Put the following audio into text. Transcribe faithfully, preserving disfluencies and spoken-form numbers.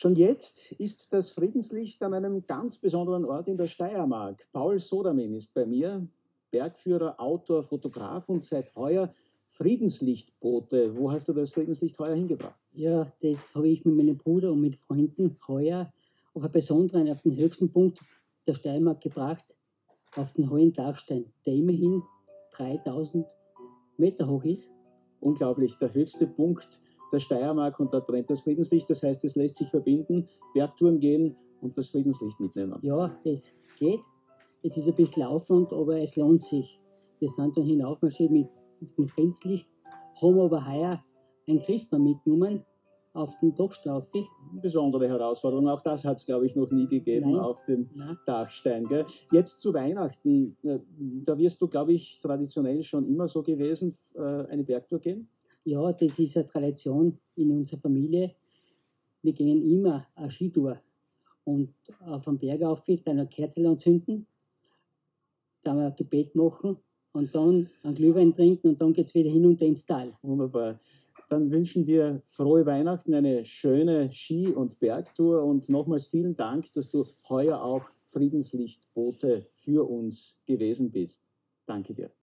Schon jetzt ist das Friedenslicht an einem ganz besonderen Ort in der Steiermark. Paul Sodamin ist bei mir, Bergführer, Autor, Fotograf und seit heuer Friedenslichtbote. Wo hast du das Friedenslicht heuer hingebracht? Ja, das habe ich mit meinem Bruder und mit Freunden heuer auf einen besonderen, auf den höchsten Punkt der Steiermark gebracht, auf den Hohen Dachstein, der immerhin dreitausend Meter hoch ist. Unglaublich, der höchste Punkt der Steiermark und da brennt das Friedenslicht. Das heißt, es lässt sich verbinden, Bergtouren gehen und das Friedenslicht mitnehmen. Ja, das geht. Es ist ein bisschen Aufwand, aber es lohnt sich. Wir sind dann hinaufmarschiert mit, mit dem Friedenslicht, haben aber heuer ein Christbaum mitgenommen auf den Dachstaufe. Besondere Herausforderung, auch das hat es, glaube ich, noch nie gegeben. Nein. Auf dem Nein. Dachstein. Gell? Jetzt zu Weihnachten, äh, da wirst du, glaube ich, traditionell schon immer so gewesen, äh, eine Bergtour gehen? Ja, das ist eine Tradition in unserer Familie. Wir gehen immer eine Skitour und auf den Berg rauf, dann eine Kerze anzünden, dann ein Gebet machen und dann einen Glühwein trinken und dann geht es wieder hinunter ins Tal. Wunderbar. Dann wünschen wir frohe Weihnachten, eine schöne Ski- und Bergtour und nochmals vielen Dank, dass du heuer auch Friedenslichtbote für uns gewesen bist. Danke dir.